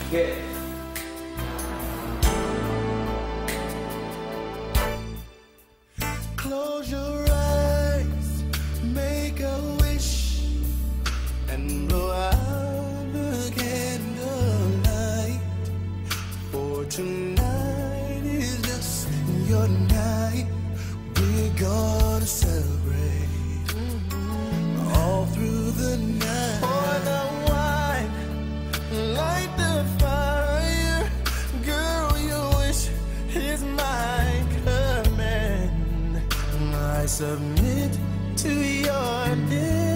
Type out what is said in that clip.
Get. Close your eyes, make a wish, and blow out the candlelight. For tonight is just your night. We're gonna celebrate all through the night. Pour the wine, light the fire. Girl, your wish is my command. I submit to your name.